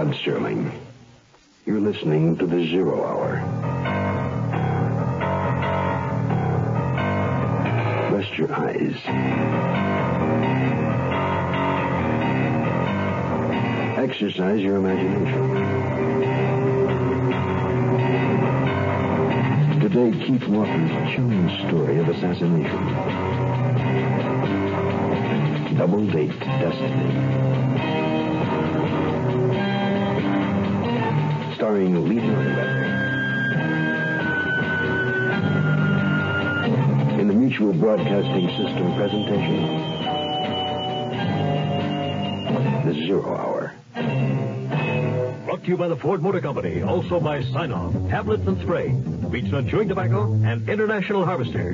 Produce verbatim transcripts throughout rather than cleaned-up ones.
Rod Serling. You're listening to the Zero Hour. Rest your eyes. Exercise your imagination. Today, Keith Walker's chilling story of assassination. Double Date Destiny. Starring Lee Meriwether. In the Mutual Broadcasting System presentation, The Zero Hour. Brought to you by the Ford Motor Company, also by Sign-Off, Tablets and Spray, Beechnuts Chewing Tobacco, and International Harvester.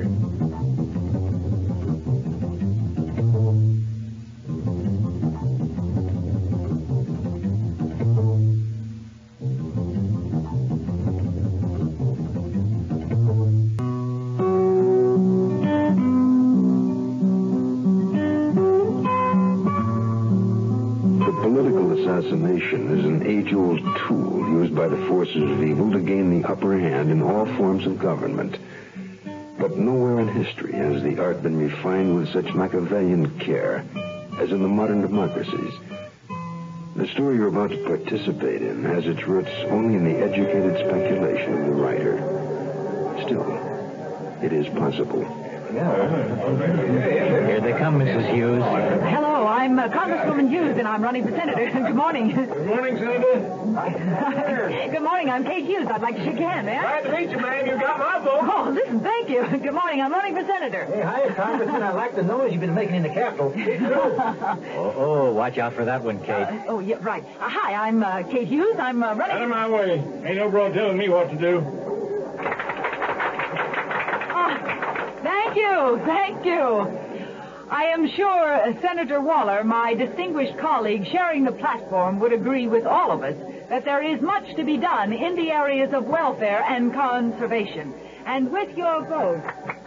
Assassination is an age-old tool used by the forces of evil to gain the upper hand in all forms of government. But nowhere in history has the art been refined with such Machiavellian care as in the modern democracies. The story you're about to participate in has its roots only in the educated speculation of the writer. Still, it is possible. Here they come, Missus Hughes. Hello, I'm uh, Congresswoman Hughes, and I'm running for senator. Good morning. Good morning, Senator. Good morning, I'm Kate Hughes. I'd like to shake your hand, eh? Glad to meet you, ma'am. You got my vote. Oh, listen, thank you. Good morning, I'm running for senator. Hey, hi, Congressman. I like the noise you've been making in the Capitol. oh, oh, watch out for that one, Kate. Uh, oh, yeah, right. Uh, hi, I'm uh, Kate Hughes. I'm uh, running... Out of my way. Ain't no broad telling me what to do. Thank you, thank you. I am sure uh, Senator Waller, my distinguished colleague sharing the platform, would agree with all of us that there is much to be done in the areas of welfare and conservation. And with your vote...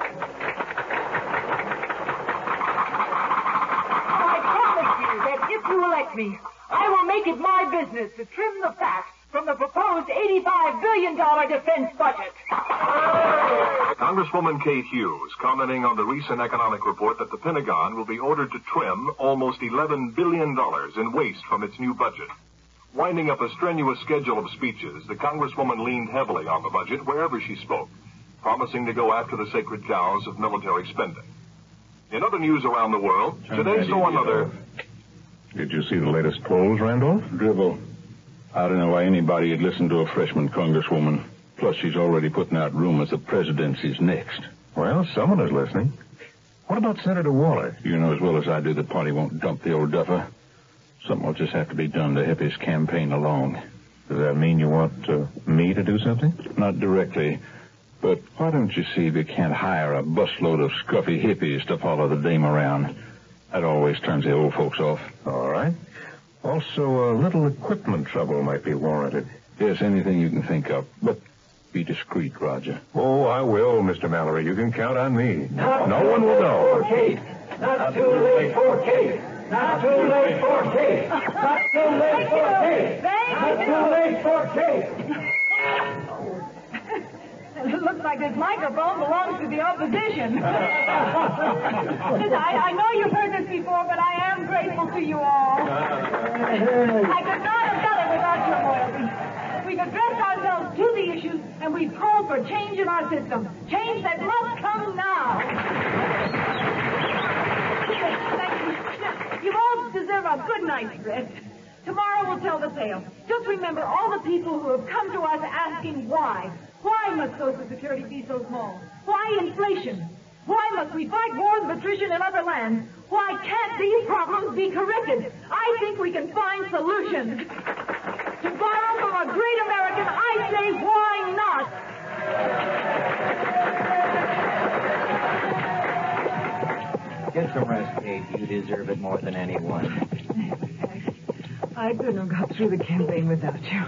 I promise you that if you elect me, I will make it my business to trim the fat from the proposed eighty-five billion dollars defense budget. Congresswoman Kate Hughes commenting on the recent economic report that the Pentagon will be ordered to trim almost eleven billion dollars in waste from its new budget. Winding up a strenuous schedule of speeches, the Congresswoman leaned heavily on the budget wherever she spoke, promising to go after the sacred cows of military spending. In other news around the world, today saw another... Did you see the latest polls, Randolph? Dribble. I don't know why anybody would listen to a freshman congresswoman. Plus, she's already putting out rumors the presidency's next. Well, someone is listening. What about Senator Waller? You know as well as I do the party won't dump the old duffer. Something will just have to be done to help his campaign along. Does that mean you want uh, me to do something? Not directly, but why don't you see if you can't hire a busload of scruffy hippies to follow the dame around? That always turns the old folks off. All right. Also, a little equipment trouble might be warranted. Yes, anything you can think of, but be discreet, Roger. Oh, I will, Mister Mallory. You can count on me. Not no one will know. Kate. Not too late for Kate. Not too late for Kate. Not too late for Kate. Not too late for Kate. It looks like this microphone belongs to the opposition. Listen, I, I know you've heard this before, but I am grateful to you all. I could not have done it without your loyalty. We've addressed ourselves to the issues, and we've called for change in our system. Change that must come now. Thank you. You all deserve a good night's rest. Tomorrow we'll tell the tale. Just remember all the people who have come to us asking why. Why must Social Security be so small? Why inflation? Why must we fight wars of attrition in other lands? Why can't these problems be corrected? I think we can find solutions. To borrow from a great American, I say, why not? Get some rest, Kate. You deserve it more than anyone. I couldn't have got through the campaign without you.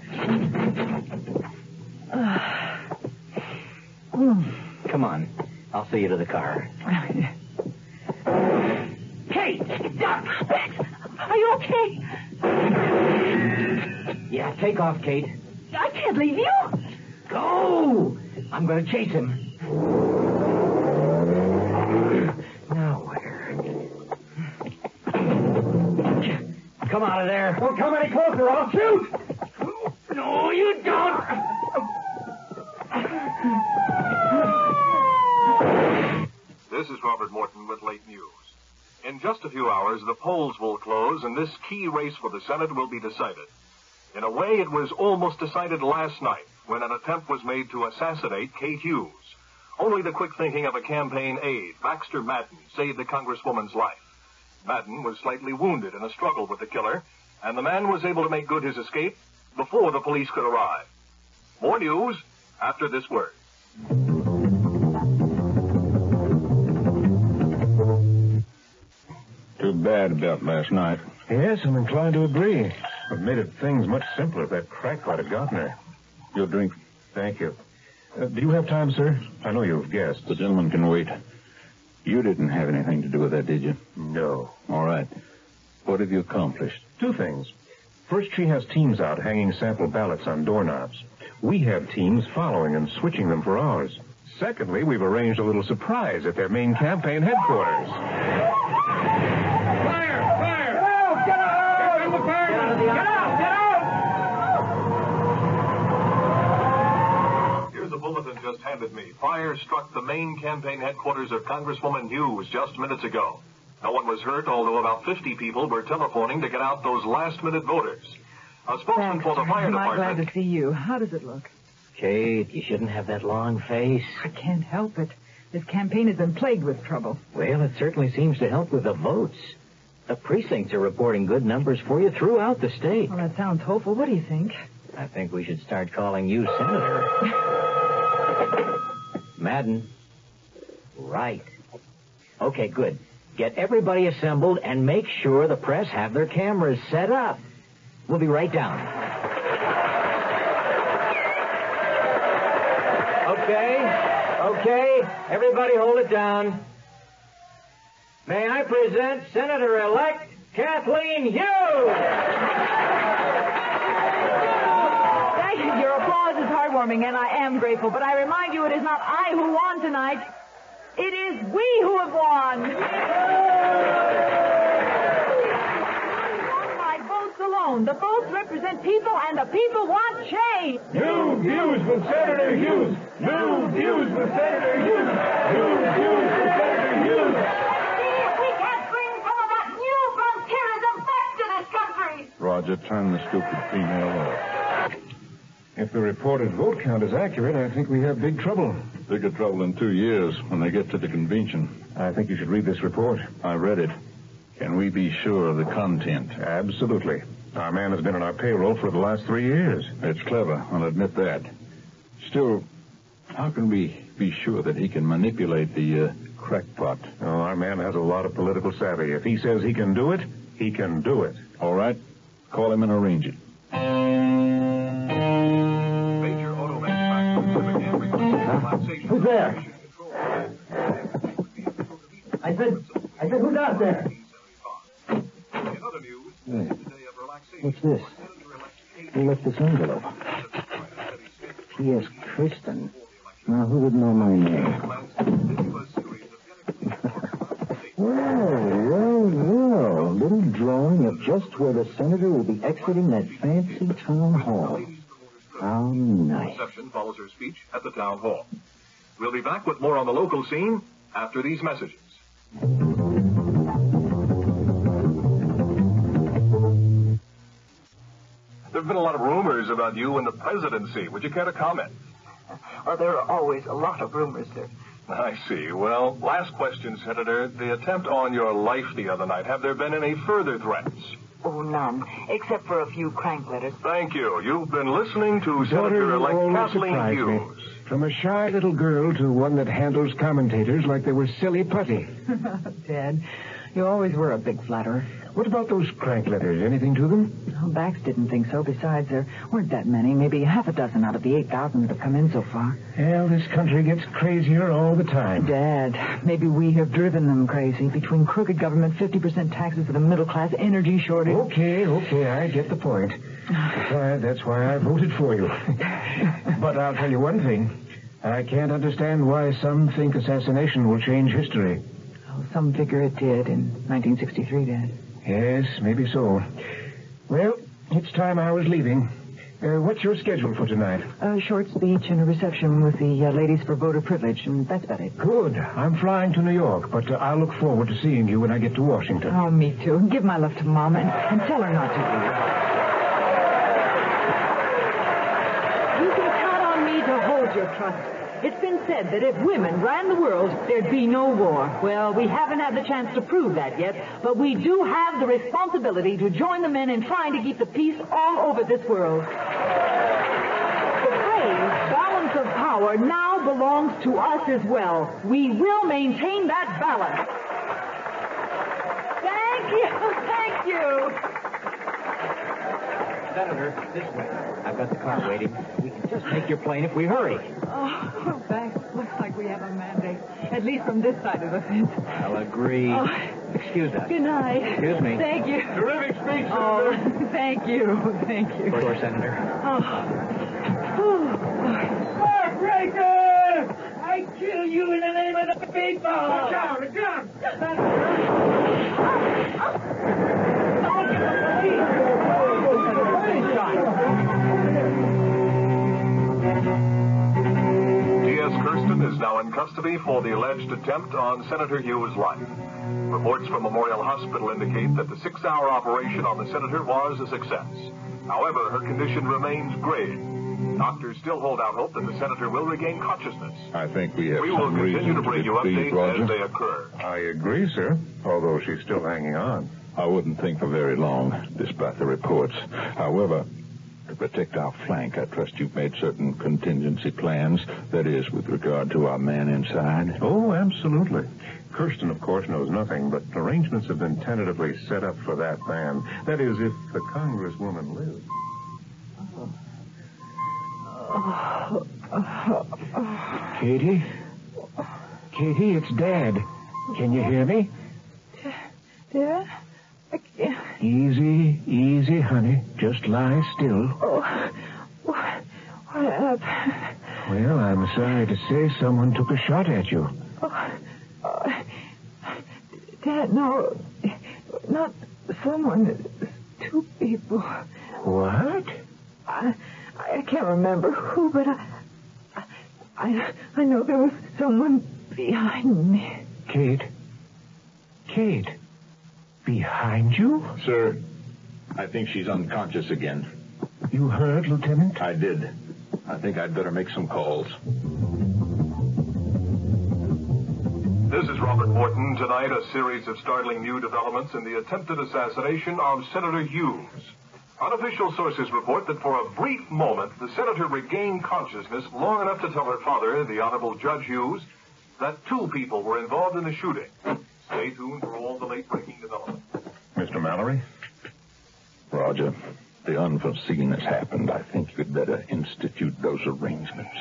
Come on. I'll see you to the car. Kate! Doc! Are you okay? Yeah, take off, Kate. I can't leave you. Go! I'm going to chase him. Now where? Come out of there. Don't come any closer. I'll shoot. No, you don't. This is Robert Morton with late news. In just a few hours, the polls will close, and this key race for the Senate will be decided. In a way, it was almost decided last night when an attempt was made to assassinate Kate Hughes. Only the quick thinking of a campaign aide, Baxter Madden, saved the Congresswoman's life. Madden was slightly wounded in a struggle with the killer, and the man was able to make good his escape before the police could arrive. More news after this word. Too bad about last night. Yes, I'm inclined to agree. It made it things much simpler if that crackpot had gotten her. Your drink. Thank you. Uh, do you have time, sir? I know you've guessed. The gentleman can wait. You didn't have anything to do with that, did you? No. All right. What have you accomplished? Two things. First, she has teams out hanging sample ballots on doorknobs. We have teams following and switching them for ours. Secondly, we've arranged a little surprise at their main campaign headquarters. Fire! Fire! Get out! Get out! Get out! Get out! Get out! Get out! Here's a bulletin just handed me. Fire struck the main campaign headquarters of Congresswoman Hughes just minutes ago. No one was hurt, although about fifty people were telephoning to get out those last-minute voters. A spokesman for the fire Am I department... glad to see you. How does it look? Kate, you shouldn't have that long face. I can't help it. This campaign has been plagued with trouble. Well, it certainly seems to help with the votes. The precincts are reporting good numbers for you throughout the state. Well, that sounds hopeful. What do you think? I think we should start calling you Senator. Madden. Right. Okay, good. Get everybody assembled and make sure the press have their cameras set up. We'll be right down. Okay, okay, everybody hold it down. May I present Senator-elect Kathleen Hughes? Thank you. Your applause is heartwarming, and I am grateful. But I remind you, it is not I who won tonight. It is we who have won. My votes alone. The votes represent people, and the people want change. New views with Senator Hughes. New views with Senator Hughes. New views with Senator Hughes. See if we can't bring some of that new frontierism back to this country. Roger, turn the stupid female off. If the reported vote count is accurate, I think we have big trouble. Bigger trouble in two years when they get to the convention. I think you should read this report. I read it. Can we be sure of the content? Absolutely. Our man has been on our payroll for the last three years. It's clever, I'll admit that. Still, how can we be sure that he can manipulate the uh, crackpot? Oh, our man has a lot of political savvy. If he says he can do it, he can do it. All right. Call him and arrange it. Major auto manufacturers began relaxation. Who's there? I said, I said, who's out there? In other news, Hey, today of relaxation. what's this? Who left this envelope? P S. Kristen. Now, who would know my name? Well, well, well. Little drawing of just where the senator will be exiting that fancy town hall. How nice. Reception follows her speech at the town hall. We'll be back with more on the local scene after these messages. There have been a lot of rumors about you and the presidency. Would you care to comment? Well, there are always a lot of rumors, sir. I see. Well, last question, Senator. The attempt on your life the other night, have there been any further threats? Oh, none, except for a few crank letters. Thank you. You've been listening to Senator-elect Kathleen surprised me. Hughes. From a shy little girl to one that handles commentators like they were silly putty. Dad, You always were a big flatterer. What about those crank letters? Anything to them? Well, Bax didn't think so. Besides, there weren't that many. Maybe half a dozen out of the eight thousand that have come in so far. Well, this country gets crazier all the time. Dad, maybe we have driven them crazy. Between crooked government, fifty percent taxes for the middle class, energy shortage. Okay, okay, I get the point. That's why, that's why I voted for you. But I'll tell you one thing. I can't understand why some think assassination will change history. Oh, some figure it did in nineteen sixty-three, Dad. Yes, maybe so. Well, it's time I was leaving. Uh, what's your schedule for tonight? A short speech and a reception with the uh, ladies for voter privilege, and that's about it. Good. I'm flying to New York, but uh, I'll look forward to seeing you when I get to Washington. Oh, me too. Give my love to Mom and, and tell her not to leave. You can count on me to hold your trust. It's been said that if women ran the world, there'd be no war. Well, we haven't had the chance to prove that yet, but we do have the responsibility to join the men in trying to keep the peace all over this world. The phrase, balance of power, now belongs to us as well. We will maintain that balance. Thank you, thank you. Senator, this way. I've got the car waiting. We can just make your plane if we hurry. Oh, Bax, looks like we have a mandate. At least from this side of the fence. I'll agree. Oh. Excuse us. Good night. Excuse me. Thank you. Terrific speech, Oh, Senator. thank you. Thank you. For sure, Senator. Oh. Oh. Heartbreaker! I kill you in the name of the people! Watch out! Look out! T S. Kirsten is now in custody for the alleged attempt on Senator Hughes' life. Reports from Memorial Hospital indicate that the six-hour operation on the senator was a success. However, her condition remains grave. Doctors still hold out hope that the senator will regain consciousness. I think we have We will some continue reason to bring be you pleased, updates Roger. as they occur. I agree, sir, although she's still hanging on. I wouldn't think for very long, despite the reports. However, to protect our flank, I trust you've made certain contingency plans, that is, with regard to our man inside. Oh, absolutely. Kirsten, of course, knows nothing, but arrangements have been tentatively set up for that man. That is, if the congresswoman lives. Katie? Katie, it's Dad. Can you hear me? Dad? I can't. Easy, easy, honey. Just lie still. Oh, what, what happened? Well, I'm sorry to say someone took a shot at you. Oh, uh, Dad, no, not someone. Two people. What? I, I can't remember who, but I, I, I know there was someone behind me. Kate? Kate? Behind you? Sir, I think she's unconscious again. You heard, Lieutenant? I did. I think I'd better make some calls. This is Robert Morton. Tonight, a series of startling new developments in the attempted assassination of Senator Hughes. Unofficial sources report that for a brief moment, the senator regained consciousness long enough to tell her father, the Honorable Judge Hughes, that two people were involved in the shooting. Stay tuned for all the late-breaking developments. Mister Mallory? Roger, the unforeseen has happened. I think you'd better institute those arrangements.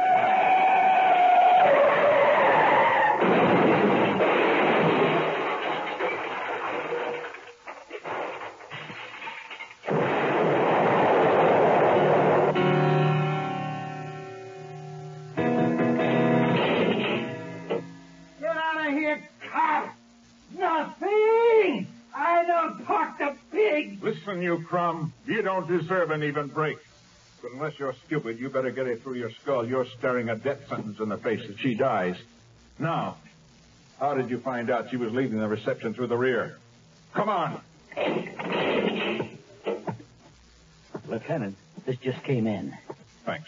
Get out of here, cop! Nothing! I don't talk to pigs! Listen, you crumb. You don't deserve an even break. But unless you're stupid, you better get it through your skull. You're staring a death sentence in the face if she dies. Now, how did you find out she was leaving the reception through the rear? Come on. Lieutenant, this just came in. Thanks.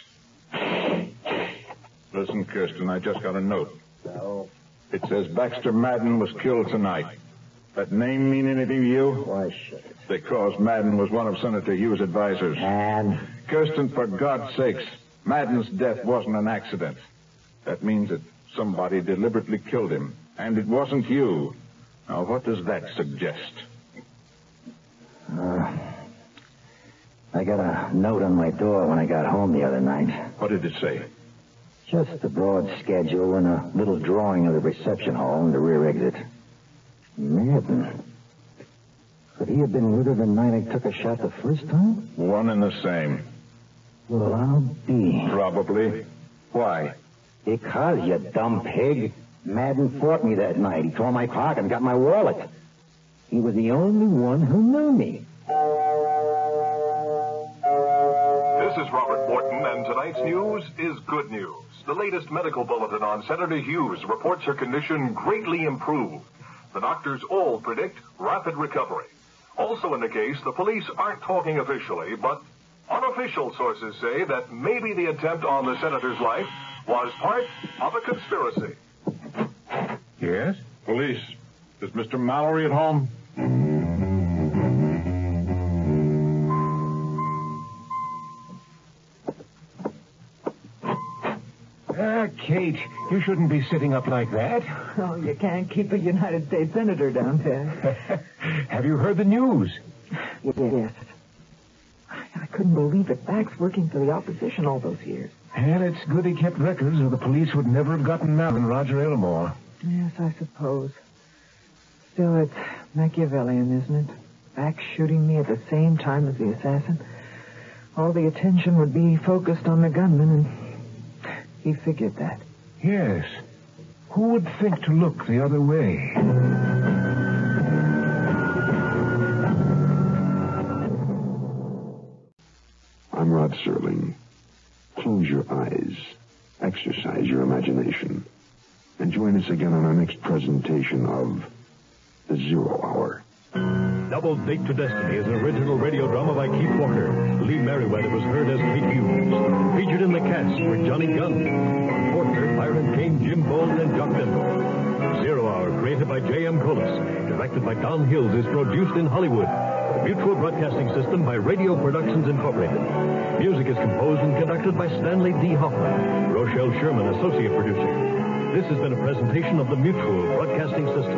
Listen, Kirsten, I just got a note. So? It says Baxter Madden was killed tonight. That name mean anything to you? Why should it? Because Madden was one of Senator Hughes' advisors. And? Kirsten, for God's sakes, Madden's death wasn't an accident. That means that somebody deliberately killed him. And it wasn't you. Now, what does that suggest? Uh, I got a note on my door when I got home the other night. What did it say? Just the broad schedule and a little drawing of the reception hall and the rear exit. Madden. Could he have been with her the night I took a shot the first time? One and the same. Well, I'll be. Probably. Why? Because, you dumb pig. Madden fought me that night. He tore my pocket and got my wallet. He was the only one who knew me. This is Robert Morton, and tonight's news is good news. The latest medical bulletin on Senator Hughes reports her condition greatly improved. The doctors all predict rapid recovery. Also in the case, the police aren't talking officially, but unofficial sources say that maybe the attempt on the senator's life was part of a conspiracy. Yes? Police. Is Mister Mallory at home? Ah, Kate, you shouldn't be sitting up like that. Oh, you can't keep a United States Senator down, Ted. Have you heard the news? Yes. I couldn't believe it. Back's working for the opposition all those years. Well, it's good he kept records, or the police would never have gotten Mal and Roger Elmore. Yes, I suppose. Still, it's Machiavellian, isn't it? Back shooting me at the same time as the assassin. All the attention would be focused on the gunman, and he figured that. Yes. Who would think to look the other way? I'm Rod Serling. Close your eyes. Exercise your imagination. And join us again on our next presentation of The Zero Hour. Double Date to Destiny is an original radio drama by Keith Walker. Lee Meriwether was heard as Kate Hughes. Featured in the cast were Johnny Gunn, Portner, Byron Kane, Jim Bolden, and Jock Denville. Zero Hour, created by J M Colas, directed by Don Hills, is produced in Hollywood. The Mutual Broadcasting System by Radio Productions Incorporated. Music is composed and conducted by Stanley D. Hoffman. Rochelle Sherman, associate producer. This has been a presentation of the Mutual Broadcasting System.